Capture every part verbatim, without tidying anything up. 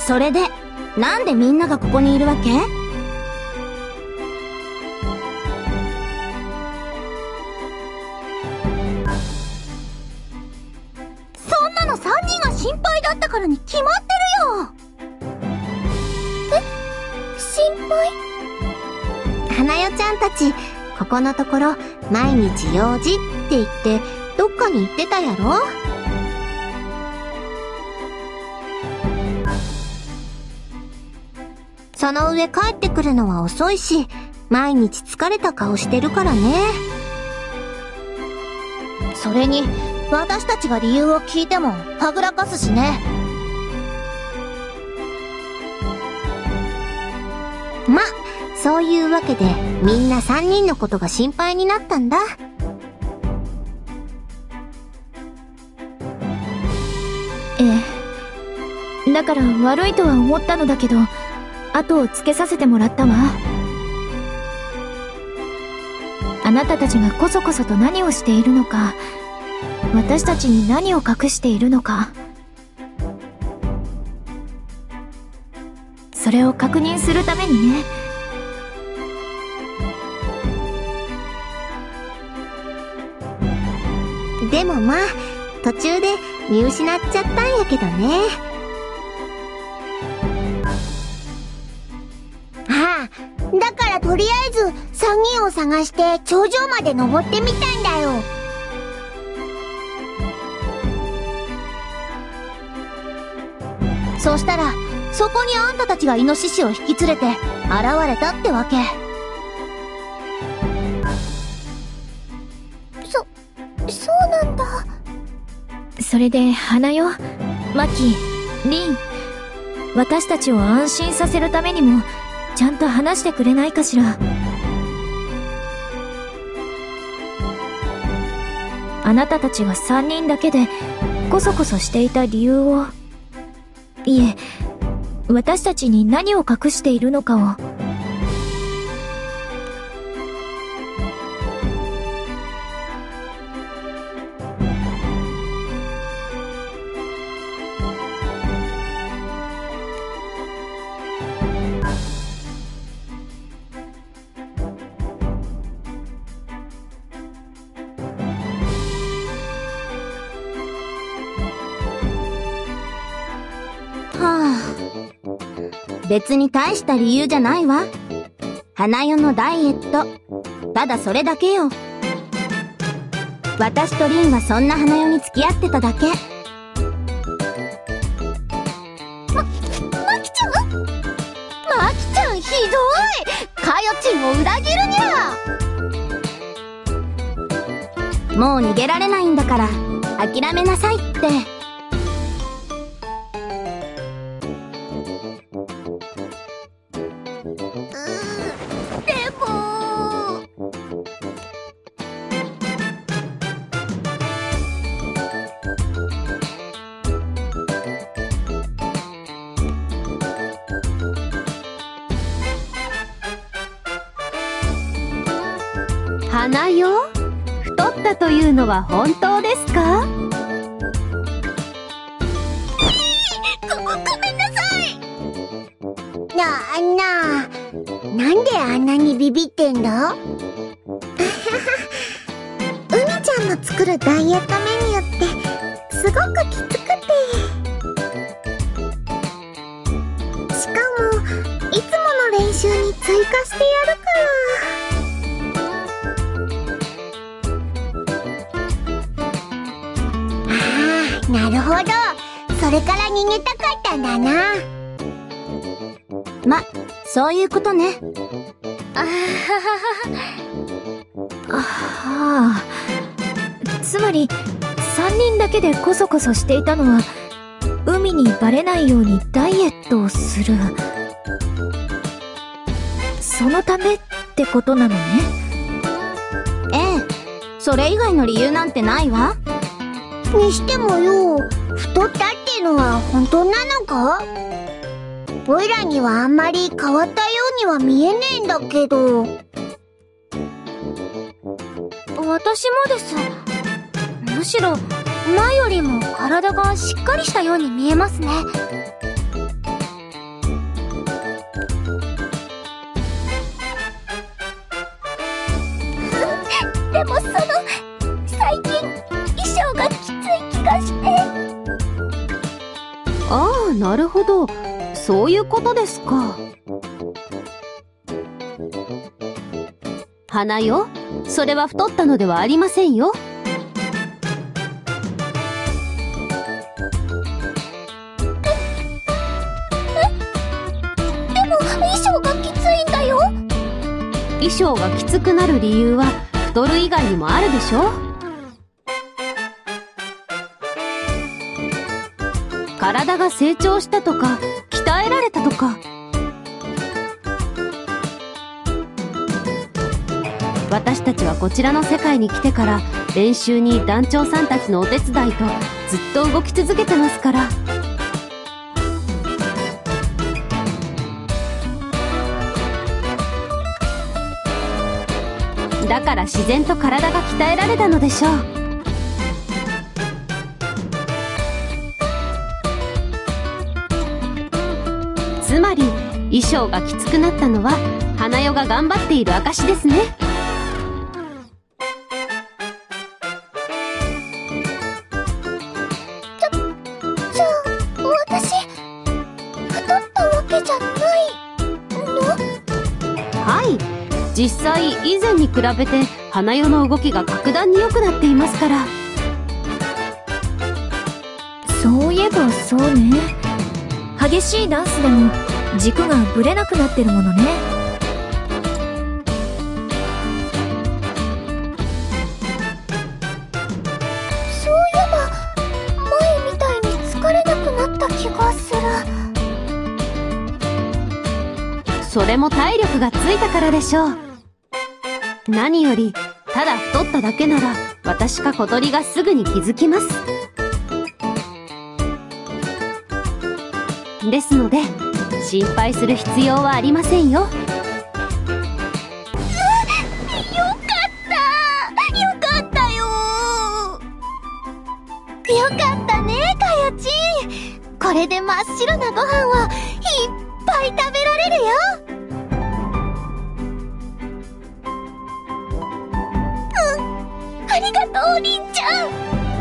それで、なんでみんながここにいるわけ？ そんなのさんにんが心配だったからに決まってるよ。え？心配？ 花代ちゃんたち、ここのところ毎日用事って言ってどっかに行ってたやろ？その上帰ってくるのは遅いし、毎日疲れた顔してるからね。 それに、私たちが理由を聞いてもはぐらかすしね。 ま、そういうわけでみんなさんにんのことが心配になったんだ。 ええ。だから悪いとは思ったのだけど、後をつけさせてもらったわ。あなたたちがこそこそと何をしているのか、私たちに何を隠しているのか、それを確認するためにね。 でもまあ、途中で見失っちゃったんやけどね。 ああ、だからとりあえずさんにんを探して頂上まで登ってみたんだよ。そしたら、そこにあんたたちがイノシシを引き連れて現れたってわけ。そ、そうなんだ。 それで、花代、マキ、リン、私たちを安心させるためにも、ちゃんと話してくれないかしら。あなたたちがさんにんだけで、こそこそしていた理由を、いえ、私たちに何を隠しているのかを。 別に大した理由じゃないわ。花代のダイエット。ただそれだけよ。私とリンはそんな花代に付き合ってただけ。 ま、マキちゃん？マキちゃんひどい！かよちんを裏切るにゃ！ もう逃げられないんだから、諦めなさいって。 花代？太ったというのは本当ですか？ ご、ごめんなさい。なあなあ、なんであんなにビビってんだ？うみちゃんの作るダイエットメニューってすごくきつくて、しかもいつもの練習に追加してやるから。なるほど。それから逃げたかったんだな。 ま、そういうことね。 あはあはあ。つまり、さんにんだけでこそこそしていたのは、海にバレないようにダイエットをする。そのためってことなのね。 ええ。それ以外の理由なんてないわ。 にしてもよ、太ったってのは本当なのか？おいらにはあんまり変わったようには見えねえんだけど。私もです。むしろ前よりも体がしっかりしたように見えますね。 でもその、最近、衣装がきつい気がして。 ああ、なるほど。そういうことですか。花よ、それは太ったのではありませんよ。 衣装がきついんだよ。 衣装がきつくなる理由は太る以外にもあるでしょ。体が成長したとか鍛えられたとか。私たちはこちらの世界に来てから練習に団長さんたちのお手伝いとずっと動き続けてますから。だから自然と体が鍛えられたのでしょう。つまり衣装がきつくなったのは花代が頑張っている証ですね。 じゃ、じゃあ私太ったわけじゃないの？ はい、実際以前に比べて花代の動きが格段に良くなっていますから。 そういえばそうね。激しいダンスでも軸がぶれなくなってるものね。 そういえば前みたいに疲れなくなった気がする。 それも体力がついたからでしょう。何よりただ太っただけなら私か小鳥がすぐに気づきます。ですので心配する必要はありませんよ。 よかったよかったよよかったね、かよちん。これで真っ白なご飯をいっぱい食べられるよ。うん、ありがとう、りんちゃん。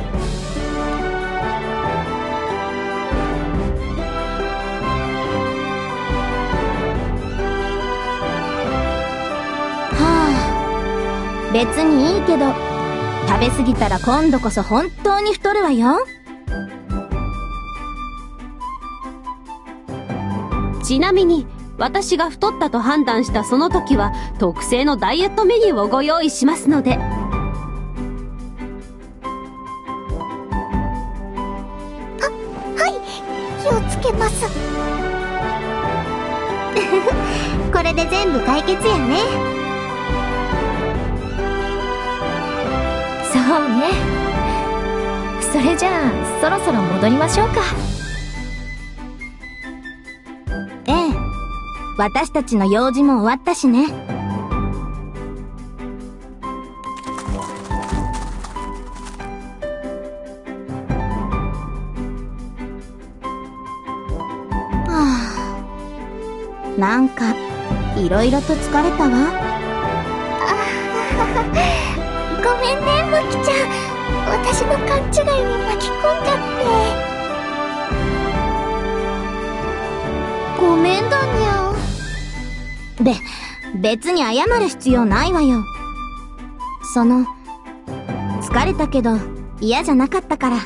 別にいいけど、食べ過ぎたら今度こそ本当に太るわよ。 ちなみに私が太ったと判断したその時は特製のダイエットメニューをご用意しますので。 は、はい、気をつけます。 これで全部解決やね。 そうね。それじゃあそろそろ戻りましょうか。 ええ、私たちの用事も終わったしね。はあ、なんかいろいろと疲れたわ。 ごめんね、むきちゃん。私の勘違いに巻き込んじゃって。ごめんだにゃん。 べ、別に謝る必要ないわよ。その、疲れたけど嫌じゃなかったから。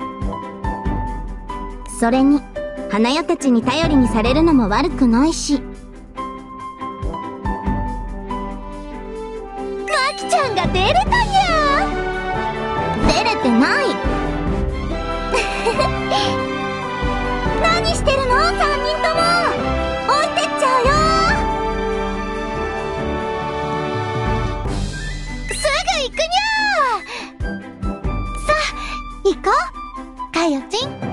それに、花代たちに頼りにされるのも悪くないし。 まきちゃんが出れたにゃん。 出れてない。 何してるの、さんにんとも。置いてっちゃうよ。すぐ行くにゃー。さあ行こう、かよちん。